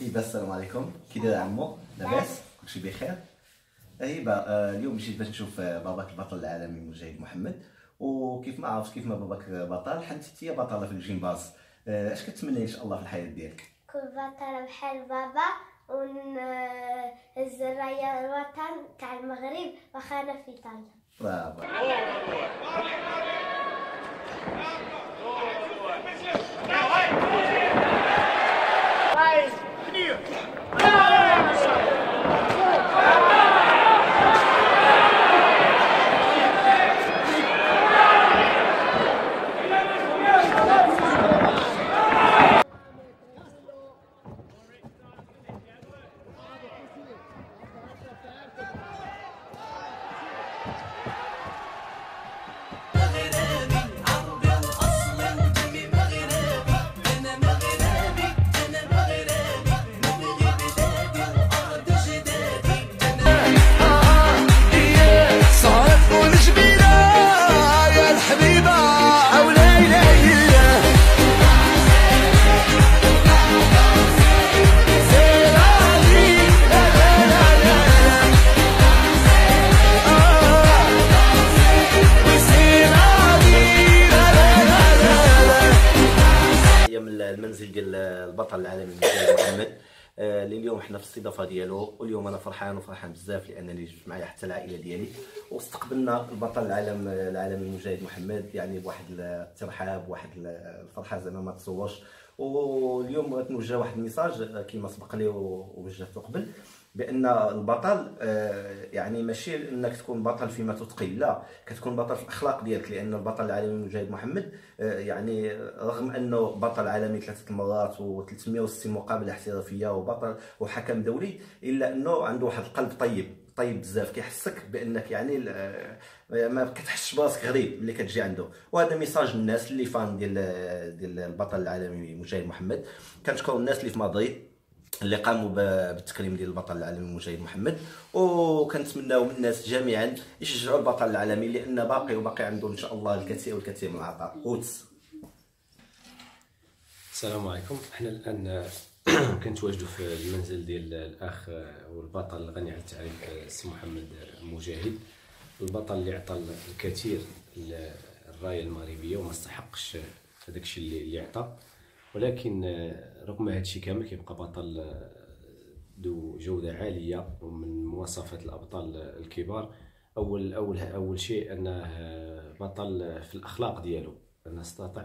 هيبه السلام عليكم، كي داير عمو؟ لاباس؟ كلشي بخير؟ هيبه اليوم جيت باش نشوف باباك البطل العالمي مجاهد محمد، وكيف ما عرفت كيف ما باباك بطل حنت انت بطله في الجيمباز. اش كتمنى ان شاء الله في الحياه ديالك؟ كل بطلة بحال بابا ونهز راية الوطن تاع المغرب واخا انا في ايطاليا. برافو. المنزل ديال البطل العالمي مجاهد محمد اللي اليوم حنا في الاستضافه ديالو، واليوم انا فرحان بزاف لانني جبت معايا حتى العائله ديالي واستقبلنا البطل العالمي مجاهد محمد، يعني بواحد الترحاب واحد الفرحه زعما ما تصورش. واليوم بغيت نوجه واحد الميساج كما سبق لي ووجهته قبل، بان البطل يعني ماشي انك تكون بطل فيما تتقن، لا، كتكون بطل في الاخلاق ديالك، لان البطل العالمي مجاهد محمد يعني رغم انه بطل عالمي 3 مرات و360 مقابله احترافيه وبطل وحكم دولي، الا انه عنده واحد القلب طيب بزاف، كيحسك بانك يعني ما كتحسش براسك غريب ملي كتجي عنده. وهذا ميساج للناس اللي فان ديال البطل العالمي مجاهد محمد. كنشكر الناس اللي في مدريد اللي قاموا بالتكريم ديال البطل العالمي مجاهد محمد، وكنتمناو من الناس جميعا يشجعوا البطل العالمي، لان باقي عنده ان شاء الله الكثير من العطاء. قدس. السلام عليكم. احنا الان كنتواجدوا في المنزل ديال الاخ والبطل الغني عن التعريف السي محمد مجاهد، البطل اللي عطى الكثير للرايه المغربيه وما استحقش هذاك الشيء اللي عطى، ولكن رغم هذا الشيء كامل كيبقى بطل ذو جوده عاليه ومن مواصفات الابطال الكبار. اول شيء انه بطل في الاخلاق ديالو، انه استطاع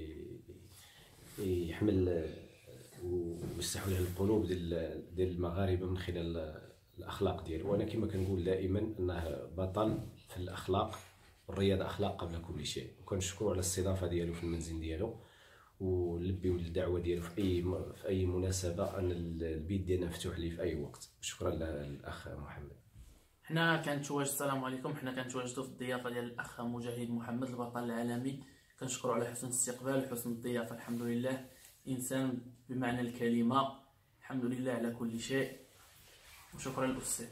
يحمل ويستحوذ على القلوب ديال المغاربه من خلال الاخلاق ديالو. وانا كما كنقول دائما انه بطل في الاخلاق، الرياضه اخلاق قبل كل شيء. وكنشكروا على الاستضافه ديالو في المنزل ديالو، ولبيو الدعوه ديالو في اي مناسبه، ان البيت ديالنا مفتوح ليه في اي وقت. شكرا للاخ محمد. حنا كنتواجد السلام عليكم، حنا كنتواجدوا في الضيافه ديال الاخ مجاهد محمد البطل العالمي. كنشكروا على حسن الاستقبال وحسن الضيافه، الحمد لله. انسان بمعنى الكلمه، الحمد لله على كل شيء، وشكرا للاستاذ.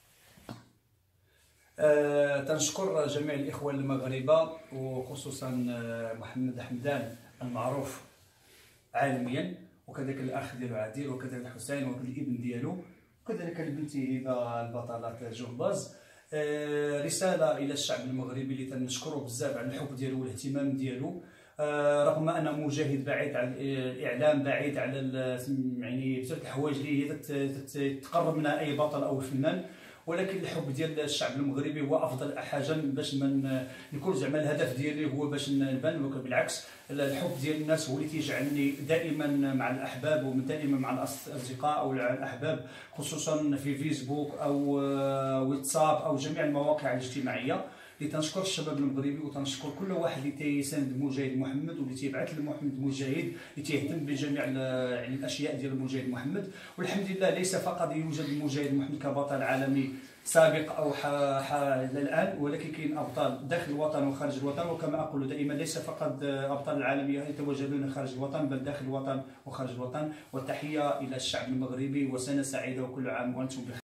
تنشكر جميع الاخوه المغاربه وخصوصا محمد حمدان المعروف عالميا، وكذلك الاخ ديالو عادل، وكذلك حسين، والابن ديالو، وكذلك البنت هبه البطلات جمباز. رساله الى الشعب المغربي اللي تنشكره بزاف على الحب ديالو والاهتمام ديالو، رغم ان مجاهد بعيد عن الاعلام، بعيد على يعني بزاف الحوايج اللي هي تقرب منها اي بطل او فنان، ولكن الحب ديال الشعب المغربي هو افضل حاجه باش من نكون زعما الهدف ديالي هو باش نبان. بالعكس، الحب ديال الناس هو اللي تيجعلني دائما مع الاحباب، ودائما مع الاصدقاء او الاحباب، خصوصا في فيسبوك او واتساب او جميع المواقع الاجتماعيه. تنشكر الشباب المغربي، وتنشكر كل واحد اللي تيساند مجاهد محمد، واللي تيبعث لمحمد مجاهد، اللي تيهتم بجميع الاشياء ديال مجاهد محمد. والحمد لله ليس فقط يوجد مجاهد محمد كبطل عالمي سابق او الان، ولكن كاين ابطال داخل الوطن وخارج الوطن. وكما اقول دائما، ليس فقط ابطال العالميه يتواجدون خارج الوطن، بل داخل الوطن وخارج الوطن. والتحيه الى الشعب المغربي، وسنه سعيده وكل عام وانتم بخير.